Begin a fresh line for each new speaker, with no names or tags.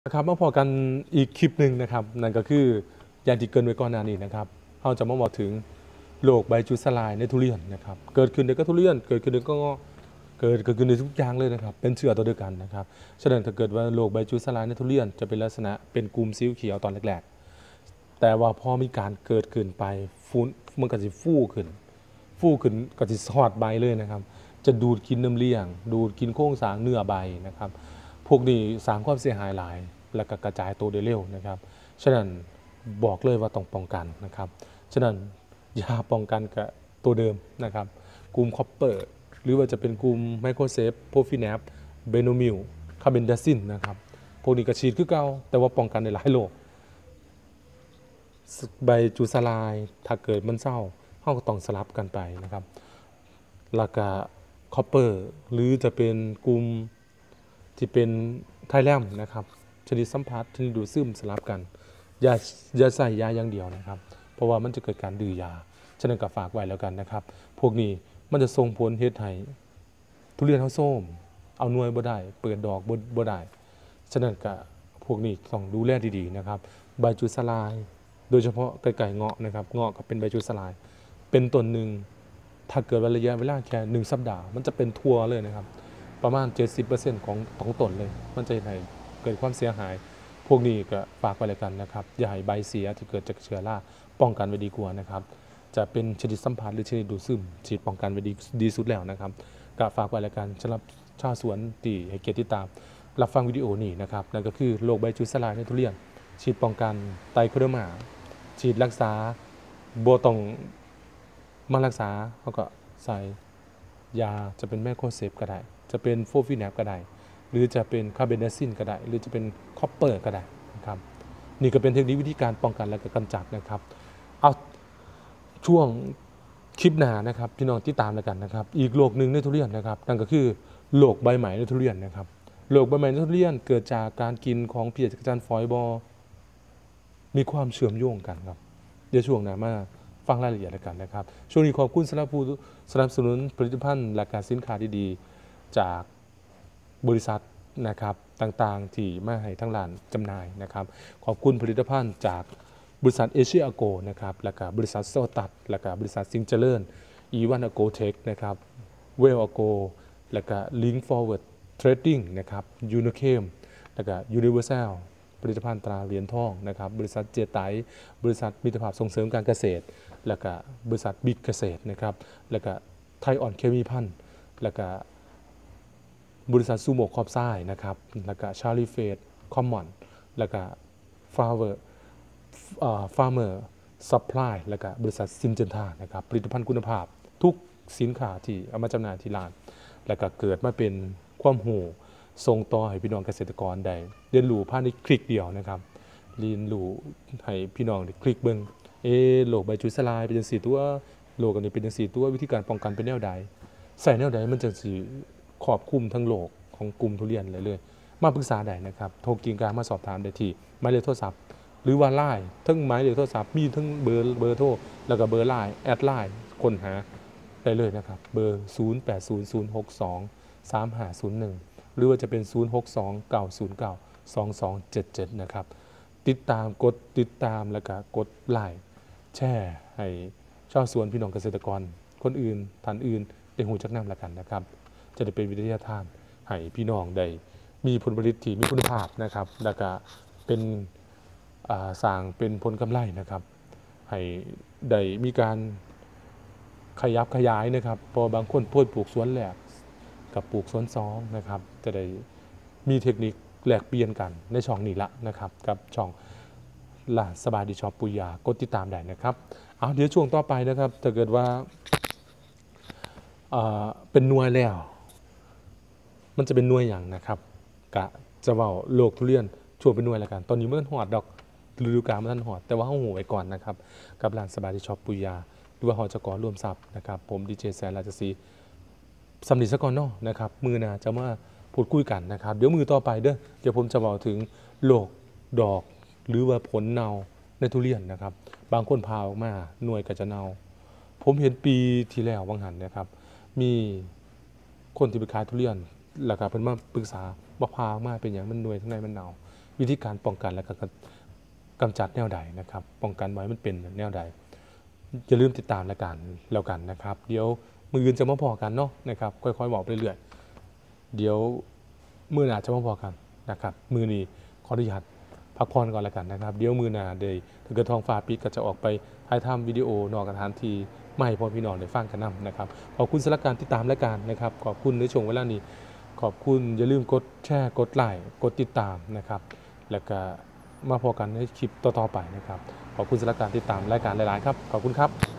นะครับมาพอกันอีกคลิปหนึ่งนะครับนั่นก็คืออย่างที่เกินไว้ก่อนหน้านี้นะครับเราจะมาบอกถึงโรคใบจุดสลายในทุเรียนนะครับเกิดขึ้นในก็ทุเรียนเกิดขึ้นในก็เกิดขึ้นในทุกอย่างเลยนะครับเป็นเชื้อตัวเดียวกันนะครับฉะนั้นถ้าเกิดว่าโรคใบจุดสลายในทุเรียนจะเป็นลักษณะเป็นกลุ่มสีเขียวตอนแรกๆแต่ว่าพอมีการเกิดขึ้นไปฟุ้นมันก็จะฟูขึ้นก็จะสอดใบเลยนะครับจะดูดกินน้ำเลี้ยงดูดกินโครงสร้างเนื้อใบนะครับพวกนี้สร้างความเสียหายหลายและก็กระจายตัวได้เร็วนะครับฉะนั้นบอกเลยว่าต้องป้องกันนะครับฉะนั้นยาป้องกันกับตัวเดิมนะครับกลุ่มคอปเปอร์หรือว่าจะเป็นกลุ่มไมโครเซฟโพฟิแนปเบโนมิลคาร์เบนดาซินนะครับพวกนี้ก็ฉีดคือเก่าแต่ว่าป้องกันในหลายโรคใบจุดสลายถ้าเกิดมันเศร้าเราก็ต้องสลับกันไปนะครับแล้วก็คอปเปอร์หรือจะเป็นกลุ่มที่เป็นไทแลมนะครับชนิดสัมผัสชนิดดูดซึมสลับกันอย่าใส่ยาอย่างเดียวนะครับเพราะว่ามันจะเกิดการดื้อยาฉะนั้นก็ฝากไว้แล้วกันนะครับพวกนี้มันจะส่งผลเฮ็ดให้ทุเรียนเฮาส้มเอาหน่วยบ่ได้เปิดดอกบ่ได้ฉะนั้นก็พวกนี้ต้องดูแลดีๆนะครับใบจุดสลายโดยเฉพาะไก่เงาะนะครับเงาะก็เป็นใบจุดสลายเป็นต้นหนึ่งถ้าเกิดระยะเวลาแค่1 สัปดาห์มันจะเป็นทั่วเลยนะครับประมาณ 70% ของต้นเลยมันจะให้เกิดความเสียหายพวกนี้ก็ฝากไว้เลยกันนะครับอย่าให้ใบเสียที่เกิดจากเชื้อราป้องกันไว้ดีกว่านะครับจะเป็นชนิดสัมผัสหรือชนิดดูดซึมฉีดป้องกันไว้ดีสุดแล้วนะครับก็ฝากไว้เลยกันสำหรับชาวสวนที่ให้เกียรติติดตามรับฟังวิดีโอนี้นะครับนั่นก็คือโรคใบจุดสลายในทุเรียนฉีดป้องกันไตรโคเดอร์มาฉีดรักษาบ่ต้องมารักษาเขาก็ใส่ยาจะเป็นแมโครเซฟก็ได้จะเป็นโฟฟิแนปก็ได้หรือจะเป็นคาร์เบนดาซินก็ได้หรือจะเป็นคอปเปอร์ก็ได้นะครับนี่ก็เป็นเทคนิควิธีการป้องกันและก็กำจัดนะครับเอาช่วงคลิปหน้านะครับพี่น้องที่ตามแล้วกันนะครับอีกโรคหนึ่งในทุเรียนนะครับนั่นก็คือโรคใบไหม้ในทุเรียนนะครับโรคใบไหม้ในทุเรียนเกิดจากการกินของเพียจักรจันทร์ฝอยบอมีความเชื่อมโยงกันครับเดี๋ยวช่วงหน้ามาฟังรายละเอียดกันนะครับช่วงนี้ขอบคุณสำหรับผู้สนับสนุนผลิตภัณฑ์และการสินค้าดีๆจากบริษัทนะครับต่างๆที่มาให้ทั้งร้านจำหน่ายนะครับขอบคุณผลิตภัณฑ์จากบริษัทเอเชียอโกนะครับและก็บริษัทโซตัสและก็บริษัทซิงเจริญอีวันอโกเทคนะครับเวลอโกและก็ลิงก์ฟอร์เวิร์ดเทรดดิ้งนะครับยูโนเคมและก็ยูนิเวอร์แซลผลิตภัณฑ์ตราเหรียญทองนะครับบริษัทเจไตบริษัทมิตรภาพส่งเสริมการเกษตรและก็บริษัทบิ๊กเกษตรนะครับและก็ไทยอ่อนเคมีพันธุ์และก็บริษัทซูโม่ครอบไซนะครับแล้วก็ชาลีเฟดคอมมอนแล้วก็ฟาร์เมอร์ซัพพลายแล้วก็บริษัทซินเจนทานะครับผลิตภัณฑ์คุณภาพทุกสินค้าที่เอามาจำหน่ายที่ร้านแล้วก็เกิดมาเป็นความหูส่งต่อให้พี่น้องเกษตรกรได้เรียนรู้ภายในคลิกเดียวนะครับเรียนรู้ให้พี่น้องได้คลิกเบิ่งโรคใบจุดสลายเป็นจังซี่ตัวโรคอันนี้เป็นจังซี่ตัววิธีการป้องกันเป็นแนวใดใส่แนวใดมันจังสิครอบคลุมทั้งโลกของกลุ่มทุเรียนเลยมาปรึกษาได้นะครับโทรกิ่งกลางมาสอบถามได้ที่หมายเลขโทรศัพท์หรือว่าไลน์ทั้งหมายเลขโทรศัพท์มีทั้งเบอร์โทรแล้วก็เบอร์ไลน์แอดไลน์ค้นหาได้เลยนะครับเบอร์0800623501หรือว่าจะเป็น0629092277นะครับติดตามกดติดตามแล้วก็กดไลค์แชร์ให้ชาวสวนพี่น้องเกษตรกรคนอื่นท่านอื่นได้หูจักนำละกันนะครับจะได้เป็นวิทยาทานให้พี่น้องได้มีผลผลิตที่มีคุณภาพนะครับแล้วก็เป็นสร้างเป็นผลกำไรนะครับให้ได้มีการขยับขยายนะครับเพราะบางคนพูดปลูกสวนแหลกกับปลูกสวนซองนะครับจะได้มีเทคนิคแลกเปลี่ยนกันในช่องนี้ละนะครับกับช่องล่ะสบายดีช็อปปุยากดติดตามได้นะครับเอาเดี๋ยวช่วงต่อไปนะครับถ้าเกิดว่าเป็นหน่วยแล้วมันจะเป็นหน่วยอย่างนะครับกะจะเว้าโลกทุเรียนช่วงเป็นหน่วยแล้วกันตอนนี้มันหอดดอกฤดูกาลมันหอดแต่ว่าเฮาหูไว้ก่อนนะครับกับร้านสบายดีช็อปปุยาหรือว่าหอจกรวมทรัพย์นะครับผมดีเจแสนราชสีสำนิสกรเนาะนะครับมือหน้าจะมาพูดคุยกันนะครับเดี๋ยวมือต่อไปเด้อเดี๋ยวผมจะบอกถึงโรคดอกหรือว่าผลเนาในทุเรียนนะครับบางคนพาออกมาหน่วยก็จะเนาผมเห็นปีที่แล้วบางหันนะครับมีคนที่ไปขายทุเรียนแล้วก็เพิ่นมาปรึกษาบ่พาออกมาเป็นหยังมันหน่วยทั้งในมันเนาวิธีการป้องกันและก็กำจัดแนวใดนะครับป้องกันไว้มันเป็นแนวใดอย่าลืมติดตามรายการแล้วกันนะครับเดี๋ยวมืออื่นจะมาพอกันเนาะนะครับค่อยๆบอกไปเรื่อยเดี๋ยวมือหน้าจะมาพอกันนะครับมือนี้ขออนุญาตพักผ่อนก่อนแล้วกันนะครับเดี๋ยวมือหน้าเดี๋ยวถ้าเกิดท้องฟ้าปิดก็จะออกไปถ่ายทำวิดีโอนอกสถานที่ไม่ให้พ่อพี่น้องได้ฟังกันนำนะครับขอบคุณสำหรับการติดตามรายการนะครับขอบคุณในช่วงเวลานี้ขอบคุณอย่าลืมกดแชร์กดไลค์กดติดตามนะครับแล้วก็มาพบกันในคลิปต่อๆไปนะครับขอบคุณสำหรับการติดตามรายการหลายๆครับขอบคุณครับ